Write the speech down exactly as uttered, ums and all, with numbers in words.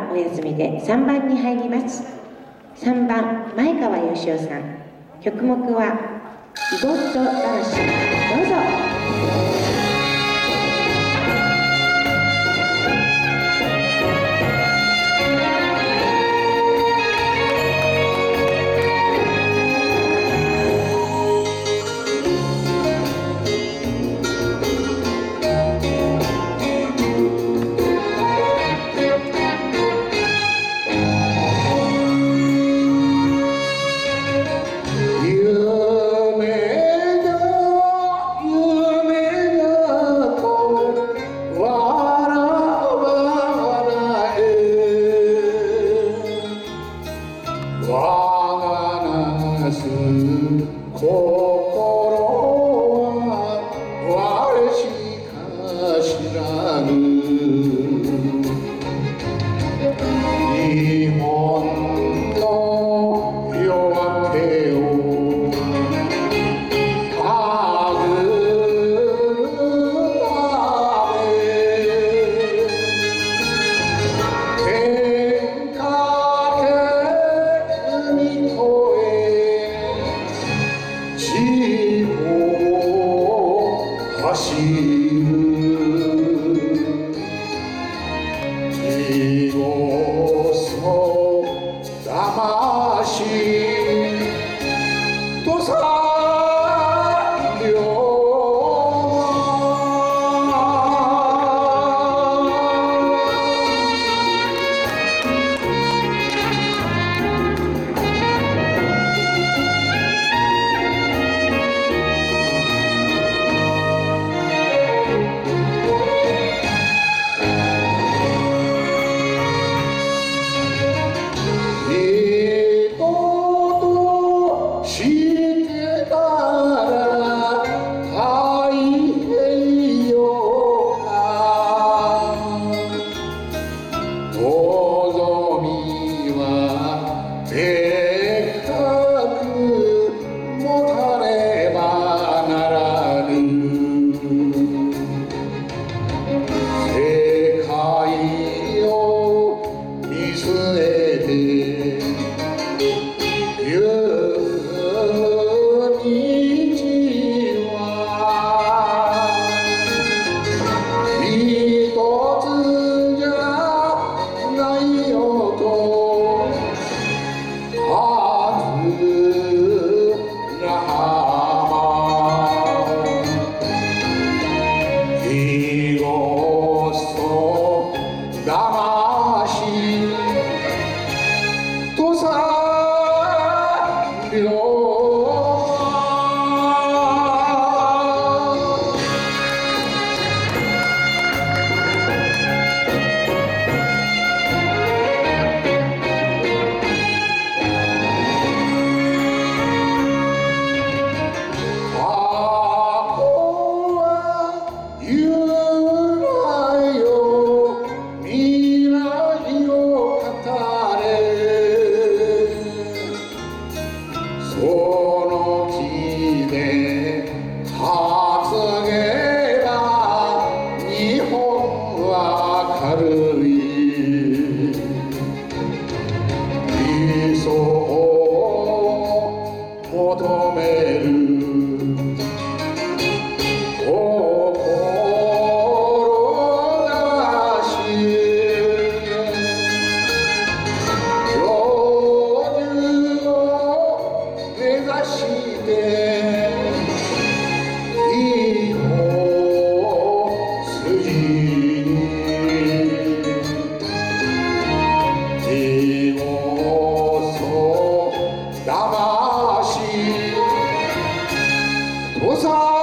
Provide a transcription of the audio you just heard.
お休みでさんばんに入ります。さんばん前川義雄さん、曲目はイゴット魂。どうぞ。 心は我しか知らぬ日本の夜明けをたぐるため天かけ海越え地を走る濁そう魂とさよでかく持たねばならぬ世界を見据えてゆく日は一つじゃないよと魂とさよその木で担げば日本は軽い理想を求める魂とさ